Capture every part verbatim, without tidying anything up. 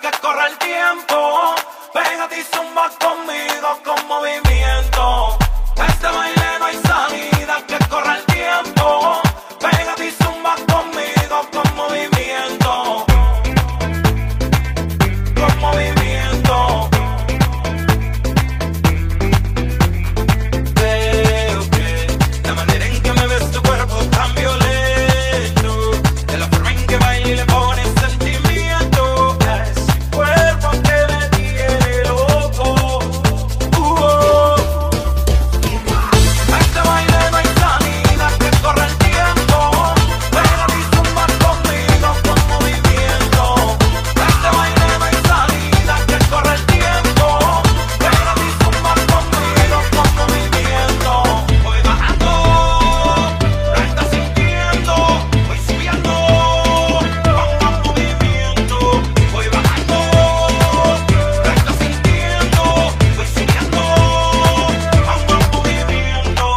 que corre el tiempo. Pégate y zumba conmigo con movimiento. Este baile no hay salida, que corre el tiempo. Pégate y zumba conmigo con movimiento. Con movimiento. Veo que la manera en que me ves tu cuerpo tan violento, de la forma en que baila y le pones sentimiento, es mi cuerpo que me tiene loco. Uh -oh. Este baile no hay salida, que corre el tiempo. Pégate y zumba conmigo con movimiento. Este baile no hay salida, que corre el tiempo. Pégate y zumba conmigo con movimiento. Voy bajando, lo estás sintiendo. Voy subiendo, con movimiento. Voy bajando, lo estás sintiendo. Voy subiendo, con movimiento.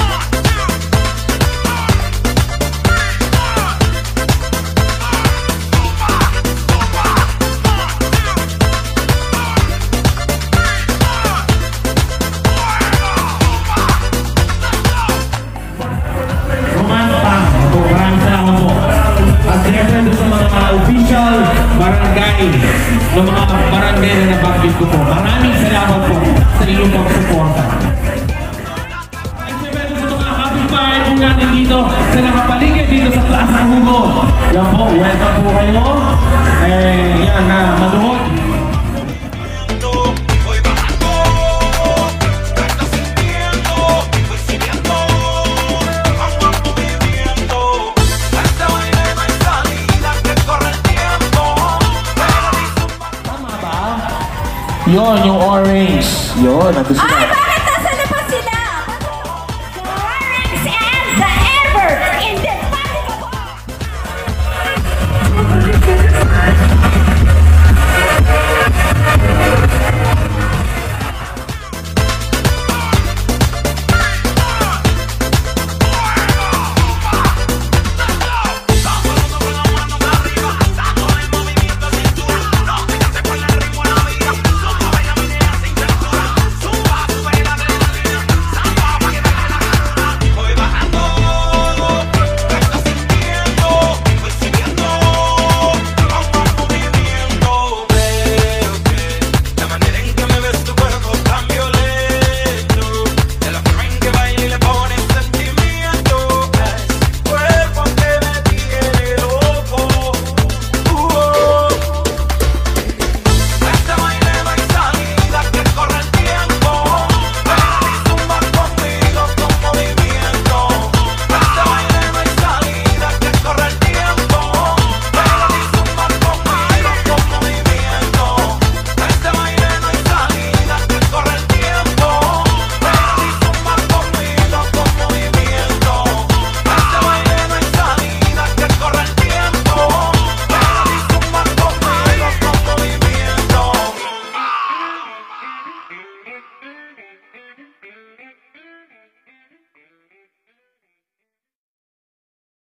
Rumantang po, maraming salamat po. At siyempre doon sa mga official barangay ng mga barangay na nabanggit ko po, maraming salamat po sa inyong pagsuporta. At siyempre doon sa mga kapitbahay po natin dito sa nakapaligid dito sa Plaza Hugo. Yan po, welcome po kayo. Eh, yan na, manuhod. Voy bajando, lo estás sintiendo. Voy subiendo, con movimiento. Este baile no hay salida, que corre el tiempo. Pégate y zumba. Tama ba? Yun, yung orange. Yun, nandun sila.